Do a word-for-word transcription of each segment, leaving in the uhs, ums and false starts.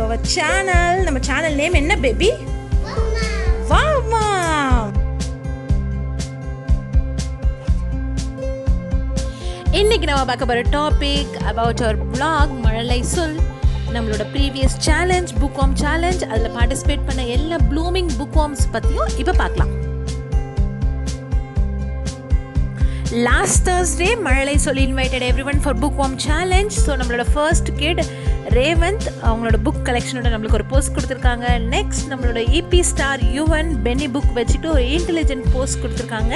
our channel. நம்ம channel name என்ன baby? Wow mom. இன்னைக்கு நம்ம பார்க்க போற டாபிக் about our vlog மழலை சொல். நம்மளோட previous challenge bookworm challenge அதுல participate பண்ண எல்லா blooming bookworms பத்தியும் இப்ப பார்க்கலாம். Last Thursday மழலை சொல் invited everyone for bookworm challenge. So நம்மளோட first kid Revanth அவங்களோட புக் கலெக்ஷனோட நம்மளுக்கு ஒரு போஸ்ட் கொடுத்துருக்காங்க. நெக்ஸ்ட் நம்மளோட இபி ஸ்டார் யுவன் பென்னி புக் வச்சுட்டு ஒரு இன்டெலிஜென்ட் போஸ்ட் கொடுத்துருக்காங்க.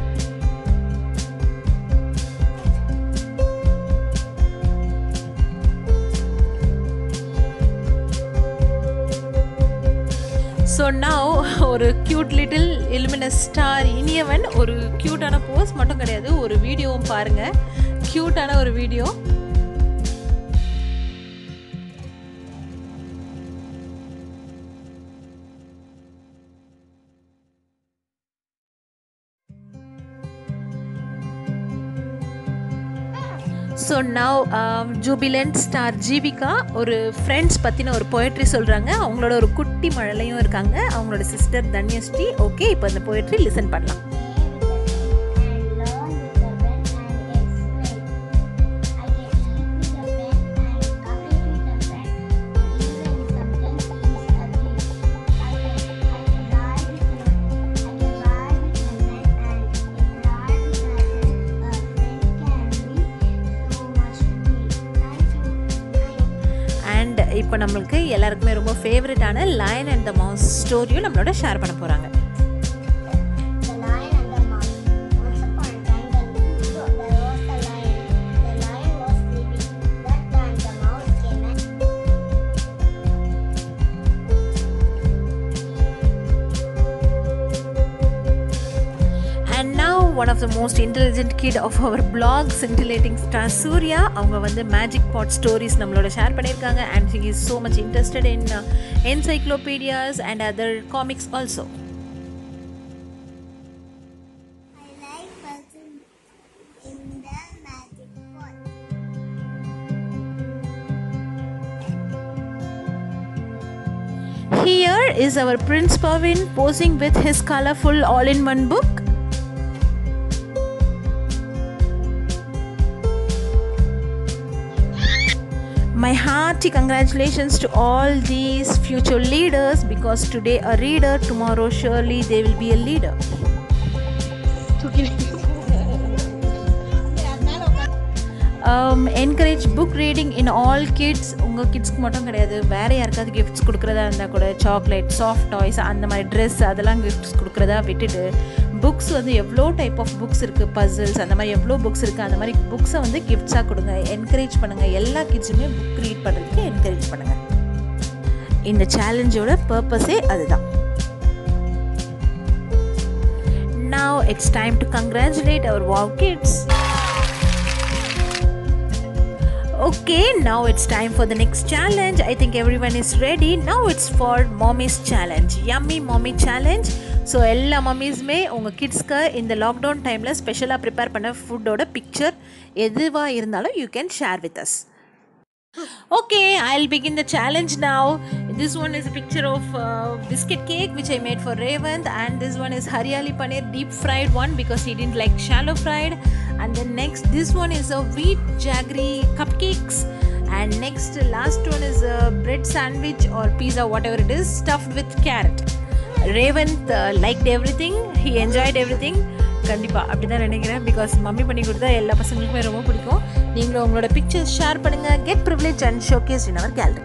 ஸோ நவ் ஒரு cute little illuminous star Iniyavan ஒரு க்யூட்டான போஸ்ட் மட்டும் கிடையாது, ஒரு வீடியோவும் பாருங்கள், க்யூட்டான ஒரு வீடியோ. So now jubilant star Jeevika ஒரு ஃப்ரெண்ட்ஸ் பற்றின ஒரு போயட்ரி சொல்கிறாங்க. அவங்களோட ஒரு குட்டி மழலையும் இருக்காங்க, அவங்களோட சிஸ்டர் தன்யஸ்ரீ. ஓகே, இப்போ அந்த போயட்ரி லிசன் பண்ணலாம். இப்போ நம்மளுக்கு எல்லாருக்குமே ரொம்ப ஃபேவரட்டான லயன் அண்ட் த மவுஸ் ஸ்டோரியும் நம்மளோட ஷேர் பண்ண போகிறாங்க. One of the most intelligent kid of our blog, scintillating star Surya, அவங்க வந்து magic pot stories நம்மளோட ஷேர் பண்ணியிருக்காங்க. and she is so much interested in uh, encyclopedias and other comics also. I like person in the magic pot. Here is our Prince Pavin posing with his colorful all-in-one book. My hearty congratulations to all these future leaders, because today a reader, tomorrow surely they will be a leader. um, encourage book reading in all kids. உங்கள் கிட்ஸ்க்கு மட்டும் கிடையாது, வேறு யாருக்காவது gifts கொடுக்குறதா இருந்தால் கூட chocolate, soft toys, அந்த மாதிரி ட்ரெஸ் அதெல்லாம் கிஃப்ட்ஸ் கொடுக்குறதா விட்டுட்டு புக்ஸ் வந்து எவ்வளோ டைப் ஆஃப் புக்ஸ் இருக்குது, பசில்ஸ் அந்த மாதிரி எவ்வளோ புக்ஸ் இருக்குது, அந்த மாதிரி புக்ஸை வந்து கிஃப்ட்ஸாக கொடுங்க, என்கரேஜ் பண்ணுங்கள். எல்லா கிட்ஸுமே புக் ரீட் பண்ணுறதுக்கு என்கரேஜ் பண்ணுங்கள். இந்த சேலஞ்சோட பர்பஸே அதுதான். Now it's time to congratulate our wow kids. Okay, now it's time for the next challenge. I think everyone is ready. Now it's for mommy's challenge, yummy mommy challenge. So எல்லா மம்மிஸுமே உங்கள் கிட்ஸ்க்கு இந்த lockdown டைமில் ஸ்பெஷலாக prepare பண்ண ஃபுட்டோட picture எதுவாக இருந்தாலும் you can share with us. Okay, I'll begin the challenge now. This one is a picture of uh, biscuit cake which I made for Revanth, and this one is Haryali paneer deep fried one because he didn't like shallow fried. And then next, this one is a wheat jaggery cupcakes. And next, last one is a bread sandwich or pizza, whatever it is, stuffed with carrot. Revanth uh, liked everything, he enjoyed everything. கண்டிப்பாக அப்படி தான் நினைக்கிறேன், because mummy பண்ணி கொடுத்தா எல்லா பசங்களுக்குமே ரொம்ப பிடிக்கும். நீங்களும் உங்களோட பிக்சர்ஸ் ஷேர் பண்ணுங்கள். Get privilege and showcase in our gallery.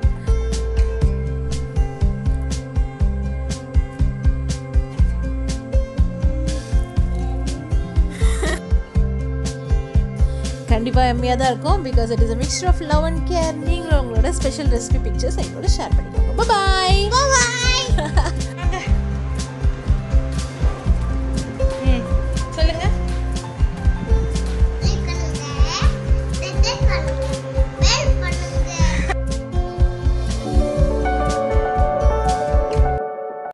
கண்டிப்பாக எம்மியாக தான் இருக்கும், because it is a mixture of love and care. நீங்களும் உங்களோட ஸ்பெஷல் ரெசிபி பிக்சர்ஸ் எங்களோட ஷேர் பண்ணிக்கோங்க. பாய் பாய்.